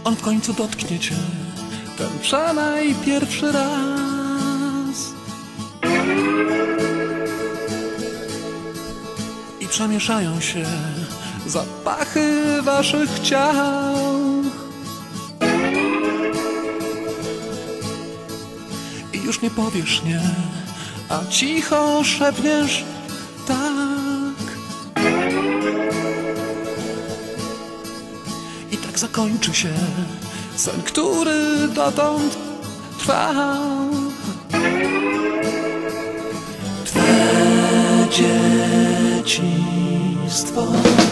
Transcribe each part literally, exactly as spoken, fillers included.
on w końcu dotknie cię, ten przenajpierwszy raz. I przemieszają się zapachy waszych ciał. I już nie powiesz nie, a cicho szepniesz tak. I tak zakończy się sen, który dotąd trwał. Twe dzieciństwo.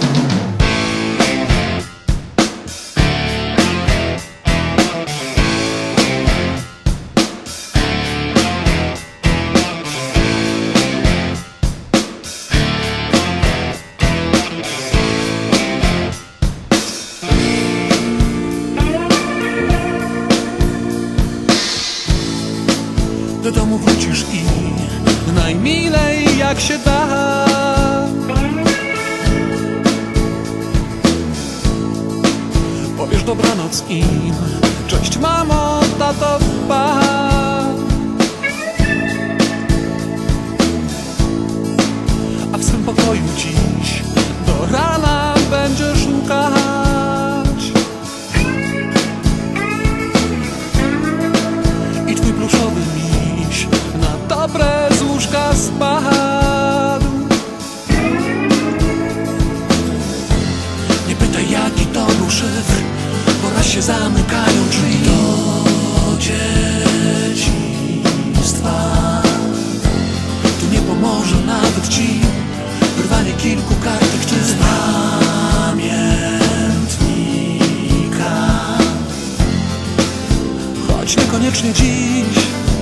Do domu wrócisz i najmilej jak się da powiesz dobranoc im, cześć mamo, tato, pa. A w swym pokoju dziś do rana będziesz szukać i twój pluszowy miś na dobre z łóżka spadł. Nie pytaj jaki to był szyfr, bo raz się zamykają drzwi do dzieciństwa. Tu nie pomoże nawet ci wyrwanie kilku kartek czy z pamiętnika. Choć niekoniecznie dziś,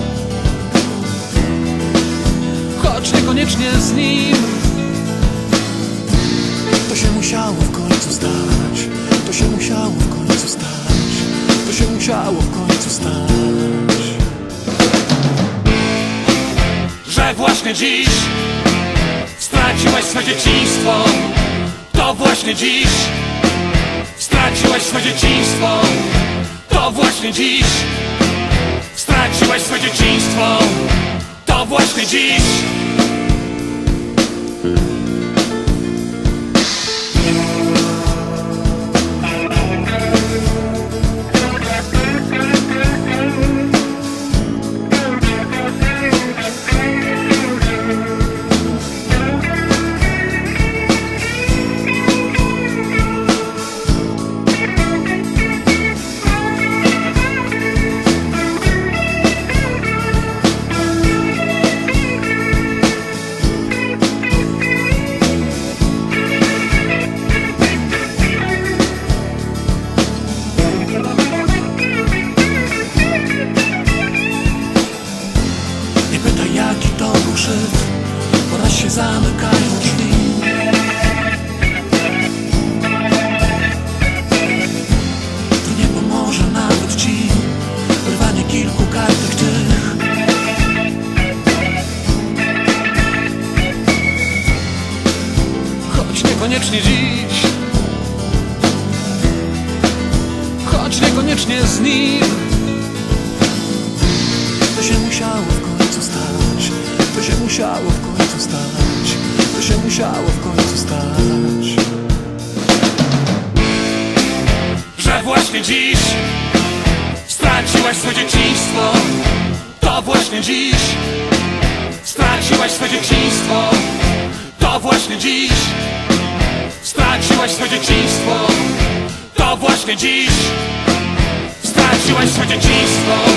choć niekoniecznie z nim. To się musiało w końcu stać, to się musiało w końcu stać, to się musiało w końcu stać. Że właśnie dziś straciłeś swe dzieciństwo. To właśnie dziś straciłeś swe dzieciństwo. To właśnie dziś straciłeś swe dzieciństwo. To właśnie dziś. Bo raz się zamykają drzwi. Tu nie pomoże nawet ci wyrwanie kilku kartek tych. Choć niekoniecznie dziś, choć niekoniecznie z nim. To się musiało w końcu stać, to się musiało w końcu stać, to się musiało w końcu stać. Że właśnie dziś straciłeś swe dzieciństwo. To właśnie dziś straciłeś swe dzieciństwo. To właśnie dziś straciłeś swe dzieciństwo. To właśnie dziś straciłeś swe dzieciństwo.